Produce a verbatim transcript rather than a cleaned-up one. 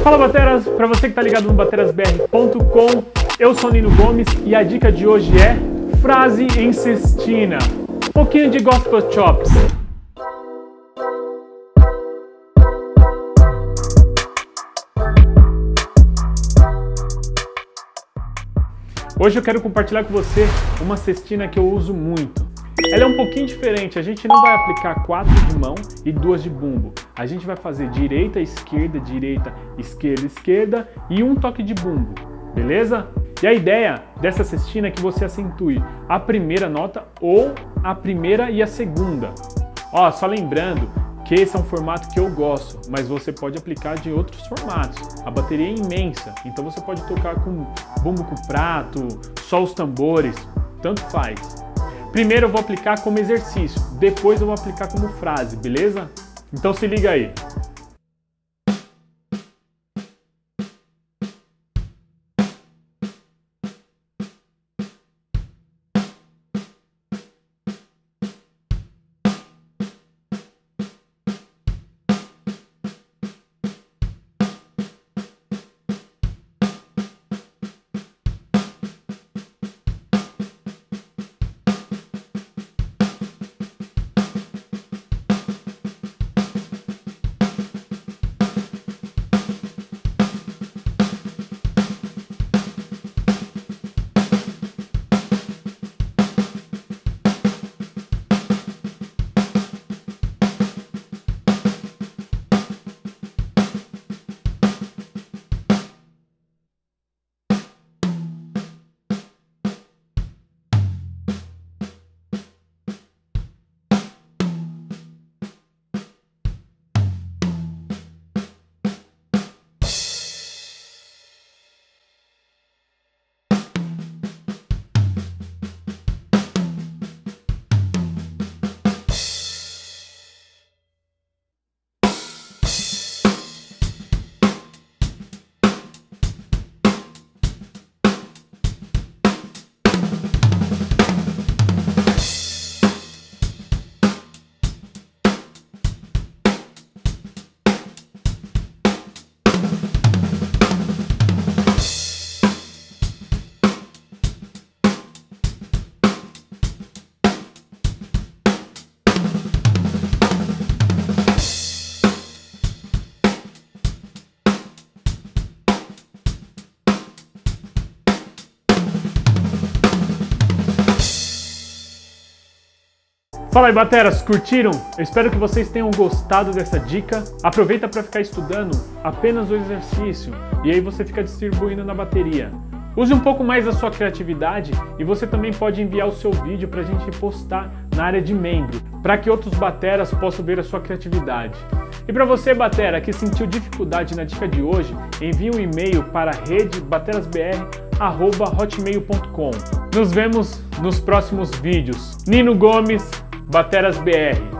Fala bateras, para você que tá ligado no bateras b r ponto com, eu sou Nino Gomes e a dica de hoje é frase em sextina, um pouquinho de gospel chops. Hoje eu quero compartilhar com você uma cestina que eu uso muito. Ela é um pouquinho diferente, a gente não vai aplicar quatro de mão e duas de bumbo. A gente vai fazer direita, esquerda, direita, esquerda, esquerda e um toque de bumbo, beleza? E a ideia dessa cestina é que você acentue a primeira nota ou a primeira e a segunda. Ó, só lembrando que esse é um formato que eu gosto, mas você pode aplicar de outros formatos. A bateria é imensa, então você pode tocar com bumbo com prato, só os tambores, tanto faz. Primeiro eu vou aplicar como exercício, depois eu vou aplicar como frase, beleza? Então se liga aí. Fala aí bateras, curtiram? Eu espero que vocês tenham gostado dessa dica. Aproveita para ficar estudando apenas o exercício e aí você fica distribuindo na bateria. Use um pouco mais a sua criatividade e você também pode enviar o seu vídeo para a gente postar na área de membro, para que outros bateras possam ver a sua criatividade. E para você batera que sentiu dificuldade na dica de hoje, envie um e-mail para rede bateras b r arroba hotmail ponto com. Nos vemos nos próximos vídeos. Nino Gomes, Bateras B R.